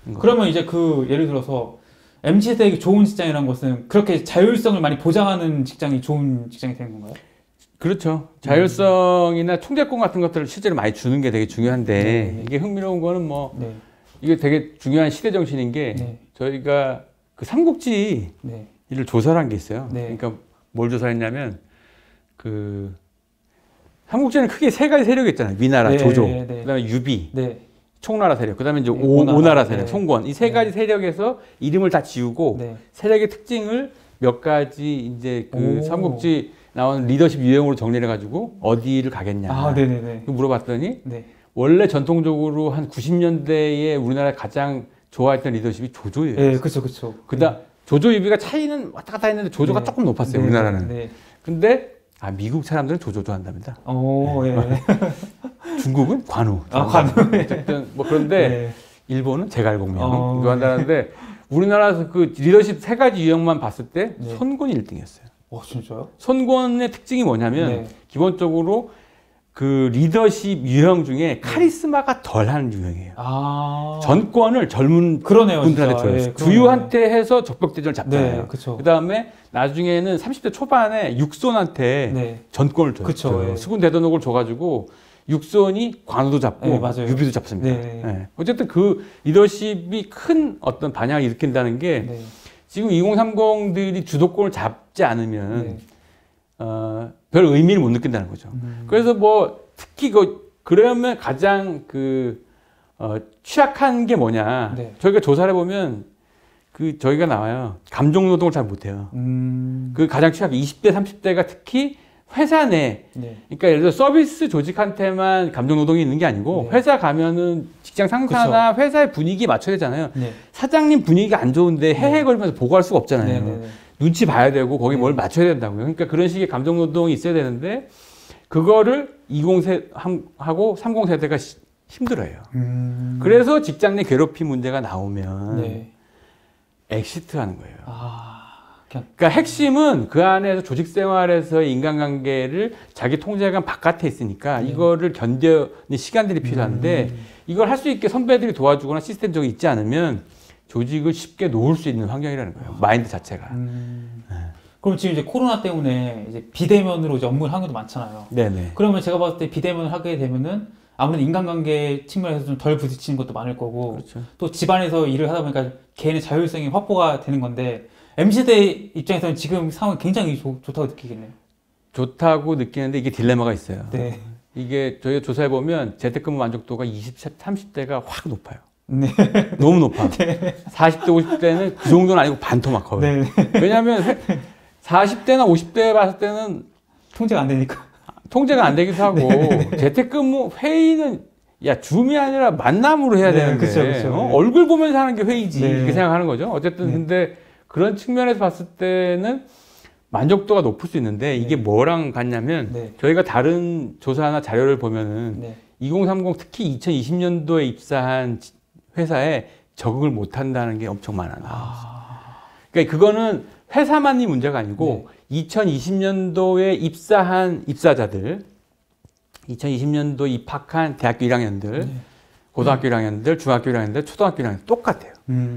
그러면 이제 그 예를 들어서 MZ세대에게 좋은 직장이라는 것은 그렇게 자율성을 많이 보장하는 직장이 좋은 직장이 되는 건가요? 그렇죠. 자율성이나 통제권 같은 것들을 실제로 많이 주는 게 되게 중요한데 네. 이게 흥미로운 거는 뭐 네. 이게 되게 중요한 시대 정신인 게 네. 저희가 그 삼국지 네. 를 조사를 한 게 있어요. 네. 그러니까 뭘 조사했냐면 그 삼국지는 크게 세 가지 세력이 있잖아요. 위나라, 네. 조조, 네. 그다음에 유비, 네. 총나라 세력, 그다음에 이제 네. 오나라 세력, 네. 송권. 이 세 가지 세력에서 이름을 다 지우고 네. 세력의 특징을 몇 가지 이제 그 오. 삼국지 나온 리더십 유형으로 정리를 해가지고 어디를 가겠냐. 아, 네네네. 물어봤더니 네. 원래 전통적으로 한 90년대에 우리나라 가장 좋아했던 리더십이 조조예요. 네, 그렇죠, 그렇죠. 그다음 조조 유비가 차이는 왔다 갔다 했는데 조조가 네. 조금 높았어요. 네. 우리나라는. 네. 근데 미국 사람들은 조조 좋아한답니다. 오, 예. 중국은 관우. 관우. 어쨌든 뭐 그런데 네. 일본은 제갈공명 어. 좋아한다는데 우리나라에서 그 리더십 세 가지 유형만 봤을 때 네. 손권이 1등이었어요. 진짜요? 손권의 특징이 뭐냐면 네. 기본적으로 그 리더십 유형 중에 카리스마가 덜한 유형이에요. 전권을 젊은 그러네요, 분들한테 진짜. 줘요. 예, 주유한테 해서 적벽대전을 잡잖아요. 네, 그쵸. 그 다음에 나중에는 30대 초반에 육손한테 네. 전권을 줘요. 그쵸, 예. 수군 대전옥을 줘가지고 육손이 관우도 잡고 네, 맞아요. 유비도 잡습니다. 네. 예. 어쨌든 그 리더십이 큰 어떤 반향을 일으킨다는 게 네. 지금 2030들이 주도권을 잡지 않으면 네. 별 의미를 못 느낀다는 거죠. 그래서 뭐 특히 그러면 가장 취약한 게 뭐냐. 네. 저희가 조사를 해보면 저희가 나와요. 감정 노동을 잘 못해요. 그 가장 취약해. 20대, 30대가 특히 회사 내, 네. 그러니까 예를 들어 서비스 조직한테만 감정 노동이 있는 게 아니고 네. 회사 가면은 직장 상사나 회사의 분위기에 맞춰야 되잖아요. 네. 사장님 분위기가 안 좋은데 헤헤거리면서 보고할 수가 없잖아요. 네. 네. 네. 눈치 봐야 되고 거기 네. 뭘 맞춰야 된다고요. 그러니까 그런 식의 감정 노동이 있어야 되는데 그거를 20세하고 30세대가 힘들어요. 그래서 직장 내 괴롭힘 문제가 나오면 네. 엑시트 하는 거예요. 그냥. 그러니까 핵심은 그 안에서 조직 생활에서의 인간관계를 자기 통제감 바깥에 있으니까 네. 이거를 견뎌는 시간들이 필요한데 이걸 할 수 있게 선배들이 도와주거나 시스템적으로 있지 않으면 조직을 쉽게 놓을 수 있는 환경이라는 거예요. 마인드 자체가. 그럼 지금 이제 코로나 때문에 이제 비대면으로 이제 업무를 하는 것도 많잖아요. 네네. 그러면 제가 봤을 때 비대면을 하게 되면은 아무래도 인간관계 측면에서 좀 덜 부딪히는 것도 많을 거고, 그렇죠. 또 집안에서 일을 하다 보니까 개인의 자율성이 확보가 되는 건데, MZ세대 입장에서는 지금 상황이 굉장히 좋다고 느끼겠네요. 좋다고 느끼는데 이게 딜레마가 있어요. 네. 이게 저희가 조사해보면 재택근무 만족도가 20, 30대가 확 높아요. 네. 너무 높아. 40대, 50대는 그 정도는 아니고 반토막 커요. 네. 왜냐하면 40대나 50대 봤을 때는 통제가 안 되니까. 통제가 안 되기도 하고 재택근무 회의는 줌이 아니라 만남으로 해야 네, 되는데 그쵸, 그쵸. 얼굴 보면서 하는 게 회의지 네. 이렇게 생각하는 거죠. 어쨌든 네. 근데 그런 측면에서 봤을 때는 만족도가 높을 수 있는데 이게 네. 뭐랑 같냐면 네. 저희가 다른 조사나 자료를 보면은 네. 2030 특히 2020년도에 입사한 회사에 적응을 못 한다는 게 엄청 많아요. 그러니까 그거는 회사만이 문제가 아니고 2020년도에 입사한 입사자들, 2020년도 입학한 대학교 1학년들, 고등학교 1학년들, 중학교 1학년들, 초등학교 1학년들 똑같아요.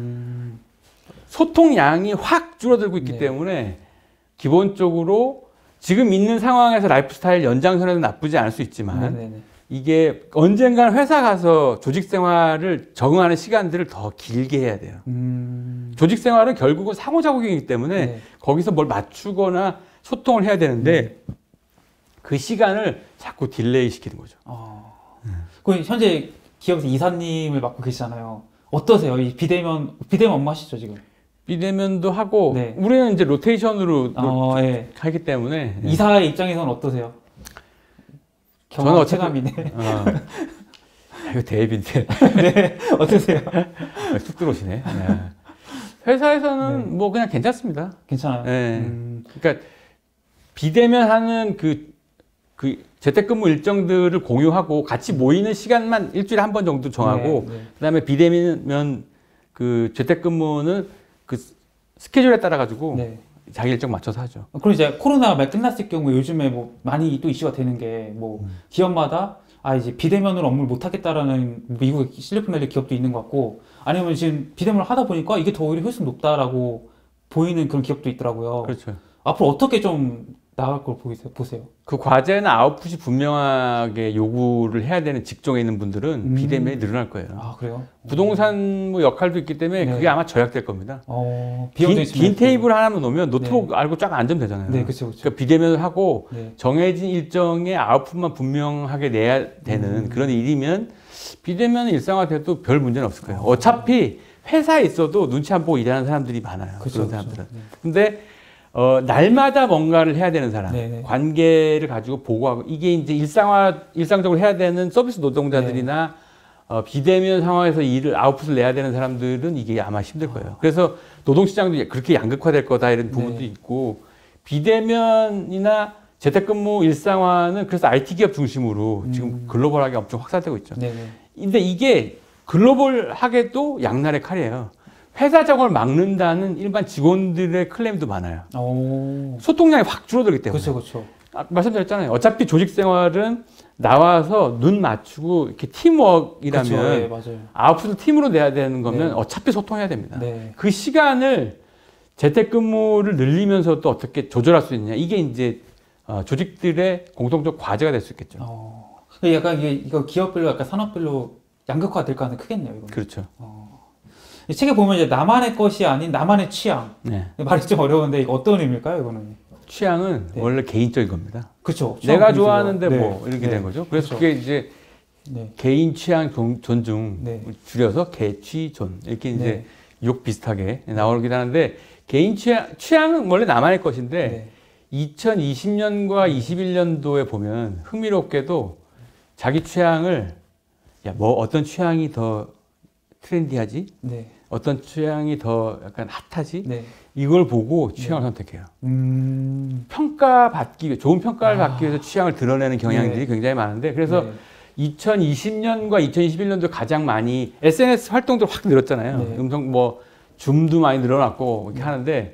소통량이 확 줄어들고 있기 네. 때문에 기본적으로 지금 있는 상황에서 라이프 스타일 연장선에도 나쁘지 않을 수 있지만 네네네. 이게 언젠가는 회사 가서 조직 생활을 적응하는 시간들을 더 길게 해야 돼요. 조직 생활은 결국은 상호작용이기 때문에 네. 거기서 뭘 맞추거나 소통을 해야 되는데 그 시간을 자꾸 딜레이 시키는 거죠. 그럼 현재 기업에서 이사님을 맡고 계시잖아요. 어떠세요? 이 비대면 업무 하시죠, 지금? 비대면도 하고 네. 우리는 이제 로테이션으로 예. 하기 때문에 이사의 입장에서는 어떠세요? 저는 경험 어차피- 체감이네. 이거 대입인데 네. 어떠세요? 쑥 들어오시네. 네. 회사에서는 네. 뭐 그냥 괜찮습니다. 괜찮아요. 네. 그러니까 비대면 하는 그 재택근무 일정들을 공유하고 같이 모이는 시간만 일주일에 한 번 정도 정하고 네, 네. 그다음에 비대면 그 재택근무는 그 스케줄에 따라 가지고 네. 자기 일정 맞춰서 하죠. 그럼 이제 코로나가 말 끝났을 경우에 요즘에 뭐 많이 또 이슈가 되는 게 뭐 기업마다 이제 비대면으로 업무를 못 하겠다라는 미국 실리콘밸리 기업도 있는 것 같고 아니면 지금 비대면을 하다 보니까 이게 더 오히려 효율성 높다라고 보이는 그런 기업도 있더라고요. 그렇죠. 앞으로 어떻게 좀 나갈 걸 보세요? 그 과제나 아웃풋이 분명하게 요구를 해야 되는 직종에 있는 분들은 비대면이 늘어날 거예요. 아, 그래요? 부동산 뭐 역할도 있기 때문에 네. 그게 아마 저약될 겁니다. 긴 테이블 하나만 놓으면 노트북 알고 쫙 앉으면 되잖아요. 네, 그렇죠. 그러니까 비대면을 하고 네. 정해진 일정의 아웃풋만 분명하게 내야 되는 그런 일이면 비대면 일상화돼도 별 문제는 없을 거예요. 어차피 회사에 있어도 눈치 안 보고 일하는 사람들이 많아요. 그렇죠, 그런 사람들은. 그렇죠. 네. 근데 날마다 뭔가를 해야 되는 사람, 네네. 관계를 가지고 보고하고 이게 이제 일상적으로 해야 되는 서비스 노동자들이나 비대면 상황에서 일을 아웃풋을 내야 되는 사람들은 이게 아마 힘들 거예요. 그래서 노동시장도 그렇게 양극화될 거다 이런 부분도 네. 있고 비대면이나 재택근무 일상화는 그래서 IT 기업 중심으로 지금 글로벌하게 엄청 확산되고 있죠. 네네. 근데 이게 글로벌하게도 양날의 칼이에요. 회사 적응을 막는다는 일반 직원들의 클레임도 많아요. 소통량이 확 줄어들기 때문에. 그렇죠, 그렇죠. 말씀드렸잖아요. 어차피 조직 생활은 나와서 눈 맞추고 이렇게 팀워크이라면 그렇죠. 네, 맞아요. 아웃풋을 팀으로 내야 되는 거면 네. 어차피 소통해야 됩니다. 네. 그 시간을 재택근무를 늘리면서 또 어떻게 조절할 수 있느냐. 이게 이제 조직들의 공통적 과제가 될 수 있겠죠. 약간 이거 기업별로, 약간 산업별로 양극화 될 가능성이 크겠네요. 이거는. 그렇죠. 이 책에 보면 이제 나만의 것이 아닌 나만의 취향. 네. 말이 좀 어려운데 이거 어떤 의미일까요, 이거는? 취향은 네. 원래 개인적인 겁니다. 그렇죠. 내가 좋아하는데 뭐 네. 이렇게 네. 된 거죠. 그래서 그렇죠. 그게 이제 네. 개인 취향 존중 네. 줄여서 개취존 이렇게 이제 네. 욕 비슷하게 나오긴 하는데 개인 취향은 원래 나만의 것인데 네. 2020년과 21년도에 보면 흥미롭게도 자기 취향을 야, 뭐 어떤 취향이 더 트렌디하지? 네. 어떤 취향이 더 약간 핫하지? 네. 이걸 보고 취향을 선택해요. 평가받기 위해, 좋은 평가를 받기 위해서 취향을 드러내는 경향들이 네. 굉장히 많은데 그래서 네. 2020년과 2021년도 가장 많이 SNS 활동도 확 늘었잖아요. 네. 음성 뭐 줌도 많이 늘어났고 이렇게 하는데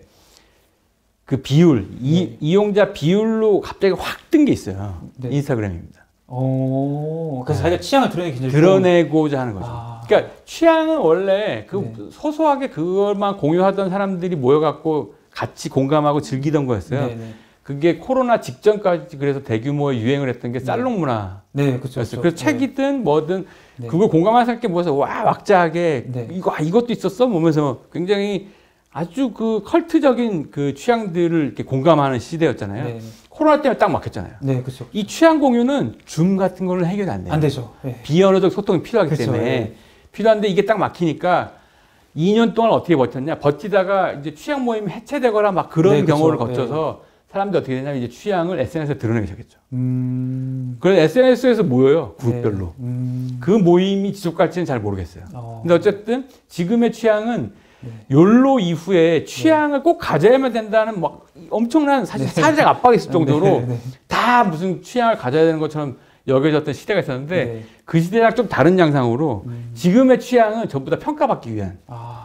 그 비율, 네. 이용자 비율로 갑자기 확 뜬 게 있어요. 네. 인스타그램입니다. 그래서 자기가 취향을 드러내기 굉장히 드러내고자 하는 거죠. 그러니까 취향은 원래 그 네. 소소하게 그것만 공유하던 사람들이 모여갖고 같이 공감하고 즐기던 거였어요. 네, 네. 그게 코로나 직전까지 그래서 대규모의 유행을 했던 게 살롱 문화. 네, 그렇죠. 그래서 책이든 뭐든 네. 그걸 공감하는 사람께 모여서 와 왁자하게 네. 이것도 있었어? 보면서 굉장히 아주 그 컬트적인 그 취향들을 이렇게 공감하는 시대였잖아요. 네. 코로나 때문에 딱 막혔잖아요. 네, 그렇죠. 이 취향 공유는 줌 같은 걸로 해결이 안 돼요. 안 되죠. 네. 비언어적 소통이 필요하기 그렇죠. 때문에 네. 필요한데 이게 딱 막히니까 2년 동안 어떻게 버텼냐? 버티다가 이제 취향 모임이 해체되거나 막 그런 네, 그렇죠. 경우를 거쳐서 사람들이 어떻게 되냐면 이제 취향을 SNS에 드러내기 시작했죠. 음. 그래서 SNS에서 모여요. 그룹별로. 네. 그 모임이 지속갈지는 잘 모르겠어요. 근데 어쨌든 지금의 취향은 네. 욜로 이후에 취향을 꼭 가져야만 된다는 막 엄청난 사실 사회적 압박이 있을 정도로 네, 네. 다 무슨 취향을 가져야 되는 것처럼 여겨졌던 시대가 있었는데 네. 그 시대랑 좀 다른 양상으로 지금의 취향은 전부 다 평가받기 위한.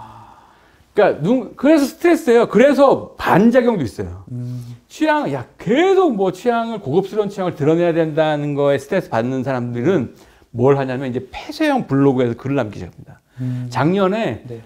그러니까 그래서 스트레스예요. 그래서 반작용도 있어요. 취향, 야 계속 뭐 취향을 고급스러운 취향을 드러내야 된다는 거에 스트레스 받는 사람들은 뭘 하냐면 이제 폐쇄형 블로그에서 글을 남기기 시작합니다. 작년에 네.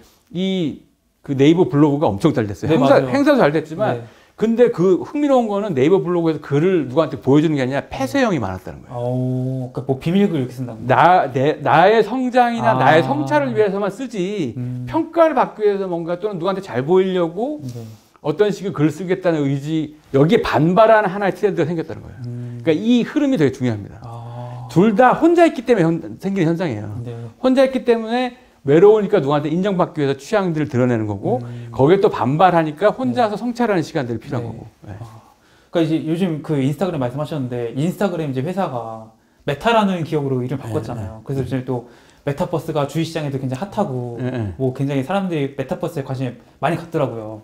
그 네이버 블로그가 엄청 잘 됐어요. 네, 맞아요. 행사도 잘 됐지만 네. 근데 그 흥미로운 거는 네이버 블로그에서 글을 누구한테 보여주는 게 아니라 폐쇄형이 많았다는 거예요. 그러니까 뭐 비밀글 이렇게 쓴다는 거. 나의 성장이나 아. 나의 성찰을 위해서만 쓰지 평가를 받기 위해서 뭔가 또는 누구한테 잘 보이려고 네. 어떤 식의 글을 쓰겠다는 의지 여기에 반발하는 하나의 트렌드가 생겼다는 거예요. 그러니까 이 흐름이 되게 중요합니다. 둘 다 혼자 있기 때문에 생기는 현상이에요. 네. 혼자 있기 때문에 외로우니까 누구한테 인정받기 위해서 취향들을 드러내는 거고 거기에 또 반발하니까 혼자서 성찰하는 시간들이 필요한 네. 거고. 네. 그러니까 이제 요즘 그 인스타그램 말씀하셨는데 인스타그램 이제 회사가 메타라는 기업으로 이름 바꿨잖아요. 그래서 이제 또 메타버스가 주식 시장에도 굉장히 핫하고 뭐 굉장히 사람들이 메타버스에 관심이 많이 갖더라고요.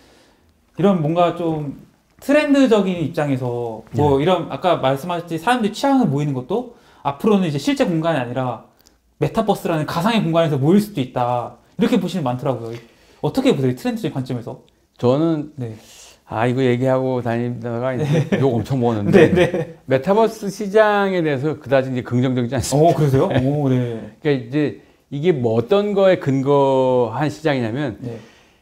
이런 뭔가 좀 트렌드적인 입장에서 뭐 이런 아까 말씀하셨듯이 사람들이 취향을 모이는 것도 앞으로는 이제 실제 공간이 아니라 메타버스라는 가상의 공간에서 모일 수도 있다. 이렇게 보시는 많더라고요. 어떻게 보세요? 트렌드적인 관점에서? 저는 네. 이거 얘기하고 다니다가 이제 욕 엄청 먹었는데 네. 메타버스 시장에 대해서 그다지 이제 긍정적이지 않습니다. 그러세요? 오, 네. 그러니까 이제 이게 뭐 어떤 거에 근거한 시장이냐면 네.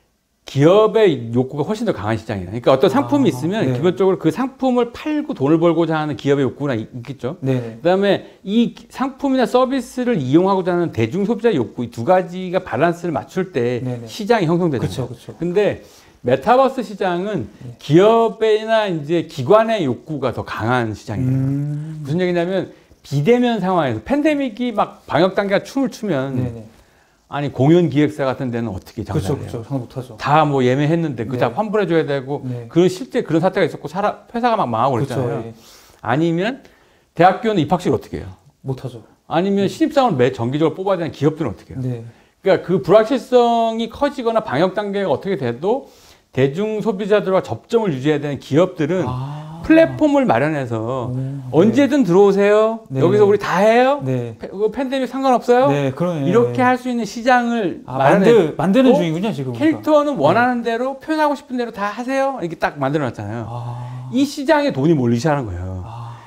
기업의 욕구가 훨씬 더 강한 시장이에요. 그러니까 어떤 상품이 있으면 네. 기본적으로 그 상품을 팔고 돈을 벌고자 하는 기업의 욕구가 있겠죠. 네. 그다음에 이 상품이나 서비스를 이용하고자 하는 대중 소비자 욕구 이 두 가지가 밸런스를 맞출 때 네. 시장이 형성되는 거예요. 그렇죠. 근데 메타버스 시장은 네. 기업이나 이제 기관의 욕구가 더 강한 시장이에요. 무슨 얘기냐면 비대면 상황에서 팬데믹이 막 방역 단계가 춤을 추면 네네. 아니 공연 기획사 같은 데는 어떻게 장사해요? 그렇죠. 장사 못하죠. 다 뭐 예매했는데 그 다 네. 환불해줘야 되고 네. 그 실제 그런 사태가 있었고 회사가 막 망하고 그랬잖아요. 그렇죠. 예. 아니면 대학교는 입학식을 어떻게 해요? 못하죠. 아니면 신입사원을 매 정기적으로 뽑아야 되는 기업들은 어떻게 해요? 네. 그러니까 그 불확실성이 커지거나 방역 단계가 어떻게 돼도 대중 소비자들과 접점을 유지해야 되는 기업들은 플랫폼을 마련해서 언제든 들어오세요. 네. 여기서 우리 다 해요. 네. 팬데믹 상관없어요. 네, 그러네. 이렇게 할 수 있는 시장을 만드는 중이군요, 지금. 캐릭터는 원하는 대로 표현하고 싶은 대로 다 하세요. 이렇게 딱 만들어놨잖아요. 이 시장에 돈이 몰리기 시작하는 거예요.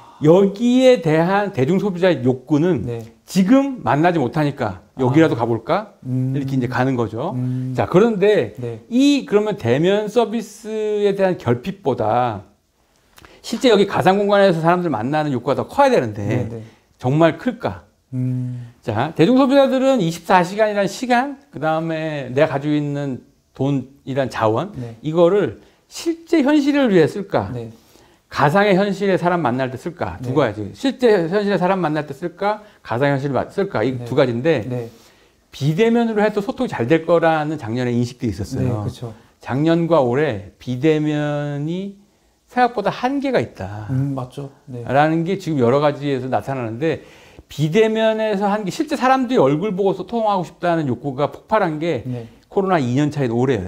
여기에 대한 대중 소비자의 욕구는 네. 지금 만나지 못하니까 여기라도 가볼까? 이렇게 이제 가는 거죠. 자, 그런데 네. 그러면 대면 서비스에 대한 결핍보다 실제 여기 가상 공간에서 사람들 만나는 욕구가 더 커야 되는데 네, 네. 정말 클까? 자, 대중 소비자들은 24시간이라는 시간, 그 다음에 내가 가지고 있는 돈이란 자원, 네. 이거를 실제 현실을 위해 쓸까? 네. 가상의 현실에 사람 만날 때 쓸까? 두 네. 가지. 실제 현실에 사람 만날 때 쓸까? 가상의 현실을 쓸까? 이 두 가지인데 네. 비대면으로 해도 소통이 잘 될 거라는 작년에 인식들이 있었어요. 네, 그렇죠. 작년과 올해 비대면이 생각보다 한계가 있다. 맞죠. 네. 라는 게 지금 여러 가지에서 나타나는데 비대면에서 한계, 실제 사람들이 얼굴 보고 소통하고 싶다는 욕구가 폭발한 게 네. 코로나 2년 차인 올해예요.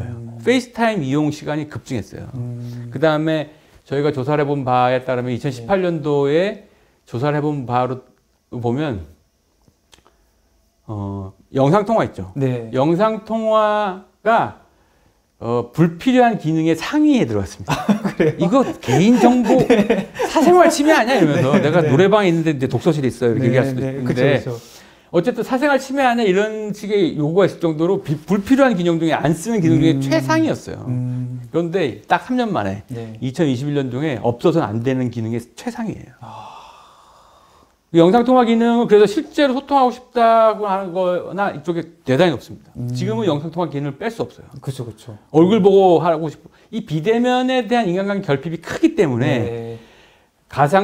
페이스타임 이용 시간이 급증했어요. 그 다음에 저희가 조사를 해본 바에 따르면 2018년도에 조사를 해본 바로 보면 영상통화 있죠. 네. 영상통화가 불필요한 기능의 상위에 들어갔습니다. 이거 개인정보 사생활 침해 아니야? 이러면서 내가 노래방에 있는데 이제 독서실에 있어요. 이렇게 얘기할 수도 있는데 그쵸. 어쨌든 사생활 침해 아니야? 이런 식의 요구가 있을 정도로 불필요한 기능 중에 안 쓰는 기능 중에 최상이었어요. 그런데 딱 3년 만에 2021년 중에 없어서는 안 되는 기능의 최상이에요. 영상통화 기능은 그래서 실제로 소통하고 싶다고 하는 거나 이쪽에 대단히 높습니다. 지금은 영상통화 기능을 뺄 수 없어요. 그렇죠. 얼굴 보고 하고 싶고 이 비대면에 대한 인간관계 결핍이 크기 때문에 가상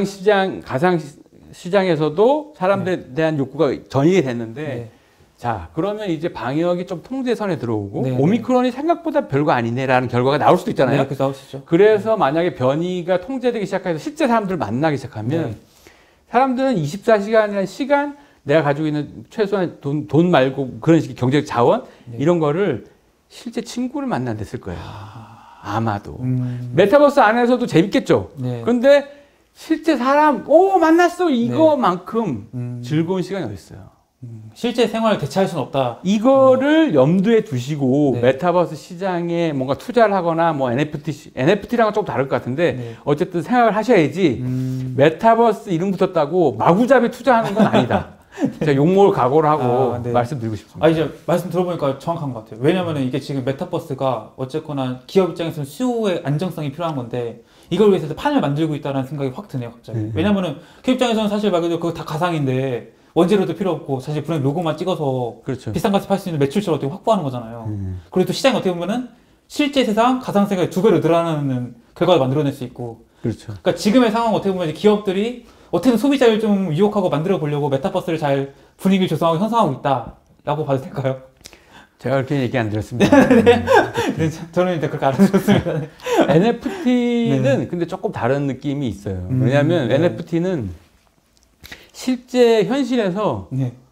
시장에서도 사람들에 대한 욕구가 전이게 됐는데 자, 그러면 이제 방역이 좀 통제선에 들어오고 오미크론이 생각보다 별거 아니네라는 결과가 나올 수도 있잖아요. 네, 나올 수 있죠. 그래서 만약에 변이가 통제되기 시작해서 실제 사람들을 만나기 시작하면 사람들은 24시간이라는 시간, 내가 가지고 있는 최소한 돈 말고 그런 식의 경제적 자원 이런 거를 실제 친구를 만난 데 쓸 거예요. 아마도. 메타버스 안에서도 재밌겠죠. 그런데 실제 사람, 만났어. 이거만큼 즐거운 시간이 어디 있어요. 실제 생활을 대체할 수는 없다. 이거를 염두에 두시고 메타버스 시장에 뭔가 투자를 하거나 뭐 NFT랑은 조금 다를 것 같은데 어쨌든 생각을 하셔야지 메타버스 이름 붙었다고 마구잡이 투자하는 건 아니다. 제가 욕먹을 각오를 하고 말씀드리고 싶습니다. 이제 말씀 들어보니까 정확한 것 같아요. 왜냐면은 이게 지금 메타버스가 어쨌거나 기업 입장에서는 수요의 안정성이 필요한 건데 이걸 위해서 판을 만들고 있다는 생각이 확 드네요, 갑자기. 왜냐면은 기업 입장에서는 사실 말 그대로 그거 다 가상인데 원재료도 필요 없고 사실 브랜드 로고만 찍어서 비싼 값에 팔 수 있는 매출처를 어떻게 확보하는 거잖아요. 그리고 또 시장이 어떻게 보면은 실제 세상 가상 세상이 2배로 늘어나는 결과를 만들어낼 수 있고. 그러니까 지금의 상황 어떻게 보면 기업들이 어떻게든 소비자를 좀 유혹하고 만들어 보려고 메타버스를 잘 분위기를 조성하고 형성하고 있다라고 봐도 될까요? 제가 그렇게 얘기 안 드렸습니다. 저는 일단 그렇게 알아들었습니다. NFT는 근데 조금 다른 느낌이 있어요. 왜냐하면 NFT는 실제 현실에서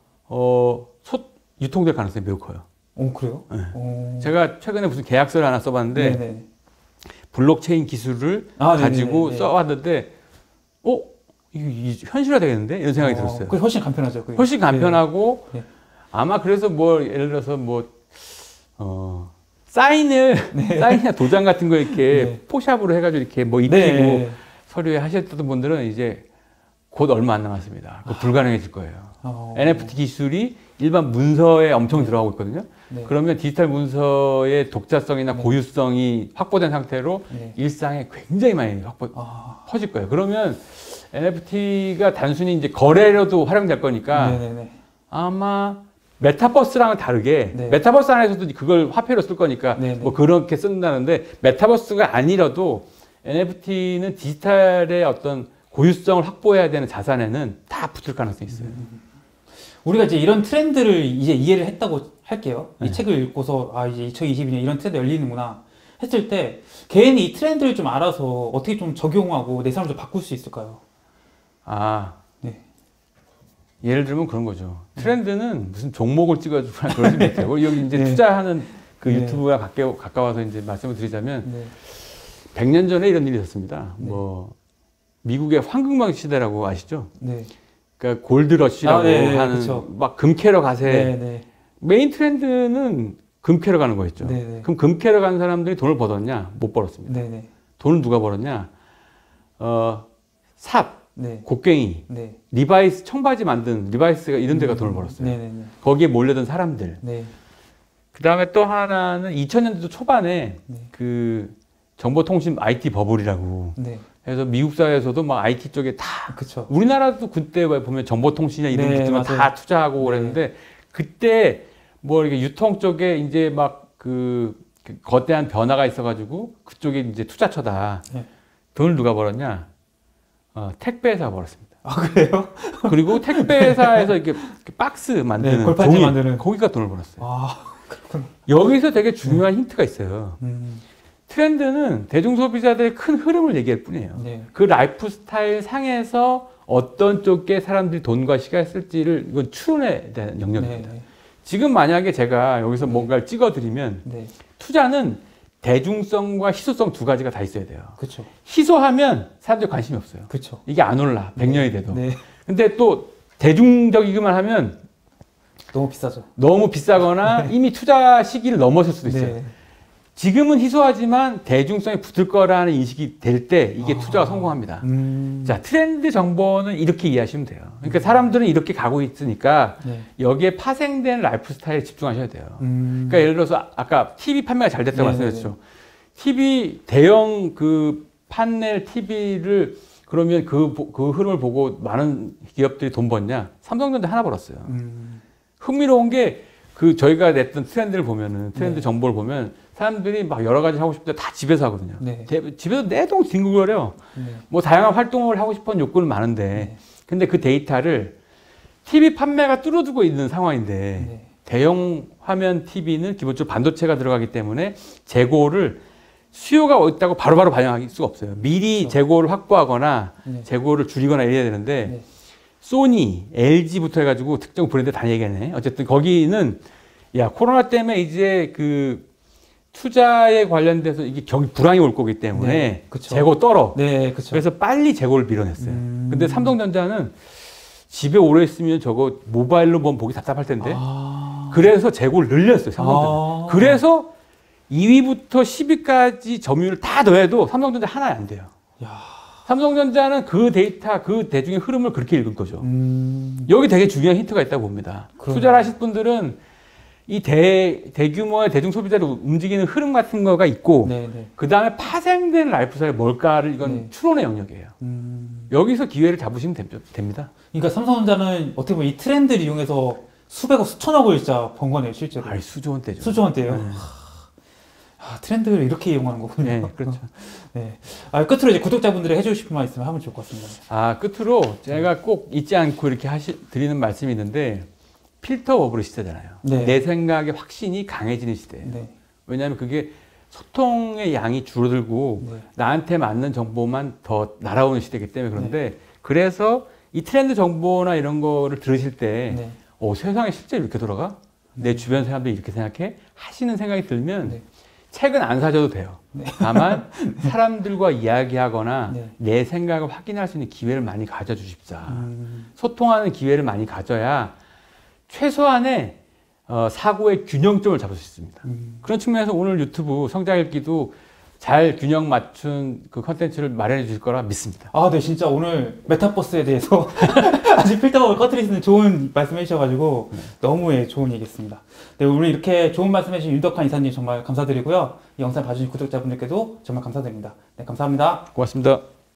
유통될 가능성이 매우 커요. 그래요? 제가 최근에 무슨 계약서를 하나 써봤는데 블록체인 기술을 가지고 써봤는데 이거 현실화 되겠는데? 이런 생각이 들었어요. 그게 훨씬 간편하죠. 그게. 훨씬 간편하고 아마 그래서 뭐 예를 들어서 뭐 사인이나 도장 같은 거 이렇게 포샵으로 해가지고 이렇게 뭐 입히고 서류에 하셨던 분들은 이제 곧 얼마 안 남았습니다. 불가능해질 거예요. NFT 기술이 일반 문서에 엄청 들어가고 있거든요. 네. 그러면 디지털 문서의 독자성이나 네. 고유성이 확보된 상태로 네. 일상에 굉장히 많이 퍼질 거예요. 그러면 NFT가 단순히 이제 거래로도 활용될 거니까 네네네. 아마 메타버스랑은 다르게 네. 메타버스 안에서도 그걸 화폐로 쓸 거니까 네네. 뭐 그렇게 쓴다는데 메타버스가 아니라도 NFT는 디지털의 어떤 고유성을 확보해야 되는 자산에는 다 붙을 가능성이 있어요. 우리가 이제 이런 트렌드를 이제 이해를 했다고 할게요. 네. 이 책을 읽고서 아 이제 2022년 이런 트렌드 열리는구나 했을 때 개인이 이 트렌드를 좀 알아서 어떻게 좀 적용하고 내 삶을 좀 바꿀 수 있을까요? 아, 네. 예를 들면 그런 거죠. 트렌드는 무슨 종목을 찍어주거나 그러지 못해요. 여기 이제 네. 투자하는 그 네. 유튜브가 가까워서 이제 말씀을 드리자면 네. 100년 전에 이런 일이 있었습니다. 네. 뭐 미국의 황금광 시대라고 아시죠? 네. 그러니까 골드러시라고 네, 하는 그쵸. 막 금캐러 가세. 네. 네. 메인 트렌드는 금캐러 가는 거였죠. 네. 네. 그럼 금캐러 간 사람들이 돈을 벌었냐? 못 벌었습니다. 네. 네. 돈을 누가 벌었냐? 삽, 네. 곡괭이, 네. 리바이스 청바지 만든 리바이스가 이런 데가 돈을 벌었어요. 네. 네. 네. 거기에 몰려든 사람들. 네. 그 다음에 또 하나는 2000년대 초반에 네. 그 정보통신 IT 버블이라고 네. 해서 미국 사회에서도 막 IT 쪽에 다 그쵸. 우리나라도 그때 보면 정보통신이나 이런 네, 것들만 맞아요. 다 투자하고 네. 그랬는데 그때 뭐 이렇게 유통 쪽에 이제 막 그 거대한 변화가 있어가지고 그쪽에 이제 투자처다. 네. 돈을 누가 벌었냐? 택배회사가 벌었습니다. 아 그래요? 그리고 택배회사에서 이렇게 박스 만드는 네, 골판지 만드는. 거기가 돈을 벌었어요. 아 그렇군. 여기서 되게 중요한 힌트가 있어요. 음. 트렌드는 대중소비자들의 큰 흐름을 얘기할 뿐이에요. 네. 그 라이프 스타일 상에서 어떤 쪽에 사람들이 돈과 시간을 쓸지를 이건 추론에 대한 영역입니다. 네. 지금 만약에 제가 여기서 뭔가를 찍어드리면 네. 투자는 대중성과 희소성 두 가지가 다 있어야 돼요. 그렇죠. 희소하면 사람들이 관심이 없어요. 그렇죠. 이게 안 올라. 100년이 돼도. 네. 근데 또 대중적이기만 하면 너무 비싸죠. 너무 비싸거나 이미 투자 시기를 넘었을 수도 있어요. 네. 지금은 희소하지만 대중성이 붙을 거라는 인식이 될 때 이게 투자가 성공합니다. 자, 트렌드 정보는 이렇게 이해하시면 돼요. 그러니까 사람들은 이렇게 가고 있으니까 네. 여기에 파생된 라이프 스타일에 집중하셔야 돼요. 그러니까 예를 들어서 아까 TV 판매가 잘 됐다고 네네네. 말씀드렸죠. TV 대형 그 판넬 TV를 그러면 그 흐름을 보고 많은 기업들이 돈 벌냐? 삼성전자 하나 벌었어요. 흥미로운 게 그 저희가 냈던 트렌드를 보면은 트렌드 네. 정보를 보면 사람들이 막 여러 가지 하고 싶을 때 다 집에서 하거든요. 네. 집에서 내동 뒹굴거려. 네. 뭐 다양한 활동을 하고 싶은 욕구는 많은데 네. 근데 그 데이터를 TV 판매가 뚫어두고 있는 상황인데 네. 대형 화면 TV는 기본적으로 반도체가 들어가기 때문에 재고를 수요가 있다고 바로바로 반영할 수가 없어요. 미리 그렇죠. 재고를 확보하거나 네. 재고를 줄이거나 이래야 되는데 네. 소니, LG부터 해가지고 특정 브랜드 다 얘기하네. 어쨌든 거기는 야 코로나 때문에 이제 그 투자에 관련돼서 이게 경기 불황이 올 거기 때문에 네, 그쵸. 재고 떨어. 네, 그렇죠. 그래서 빨리 재고를 밀어냈어요. 근데 삼성전자는 집에 오래 있으면 저거 모바일로 보면 보기 답답할 텐데. 그래서 재고를 늘렸어요. 삼성전자. 그래서 2위부터 10위까지 점유율을 다 더해도 삼성전자 하나에 안 돼요. 야. 삼성전자는 그 데이터, 그 대중의 흐름을 그렇게 읽은 거죠. 여기 되게 중요한 힌트가 있다고 봅니다. 그러네. 투자를 하실 분들은 이 대규모의 대중 소비자를 움직이는 흐름 같은 거가 있고, 네, 네. 그 다음에 파생된 라이프스타일이 뭘까를 이건 네. 추론의 영역이에요. 여기서 기회를 잡으시면 됩니다. 그러니까 삼성전자는 어떻게 보면 이 트렌드를 이용해서 수백억, 수천억을 진짜 번 거네요, 실제로. 아이, 수조 원대죠. 수조 원대요. 네. 아, 트렌드를 이렇게 이용하는 거군요. 네, 그렇죠. 네. 아, 끝으로 이제 구독자분들이 해주고 싶은 말 있으면 하면 좋을 것 같습니다. 아, 끝으로 제가 꼭 잊지 않고 이렇게 드리는 말씀이 있는데, 필터 버블의 시대잖아요. 네. 내 생각의 확신이 강해지는 시대예요. 네. 왜냐하면 그게 소통의 양이 줄어들고 네. 나한테 맞는 정보만 더 날아오는 시대이기 때문에 그런데 그래서 이 트렌드 정보나 이런 거를 들으실 때 네. 세상에 실제로 이렇게 돌아가? 내 주변 사람들이 이렇게 생각해? 하시는 생각이 들면 네. 책은 안 사셔도 돼요. 네. 다만 사람들과 이야기하거나 네. 내 생각을 확인할 수 있는 기회를 많이 가져주십사. 소통하는 기회를 많이 가져야 최소한의 사고의 균형점을 잡을 수 있습니다. 그런 측면에서 오늘 유튜브 성장 읽기도 잘 균형 맞춘 그 컨텐츠를 마련해 주실 거라 믿습니다. 아, 네, 진짜 오늘 메타버스에 대해서 아직 필터를 꺼트릴 수 있는 좋은 말씀 해주셔가지고 너무 좋은 얘기였습니다. 네, 오늘 이렇게 좋은 말씀 해주신 윤덕한 이사님 정말 감사드리고요. 이 영상 봐주신 구독자분들께도 정말 감사드립니다. 네, 감사합니다. 고맙습니다.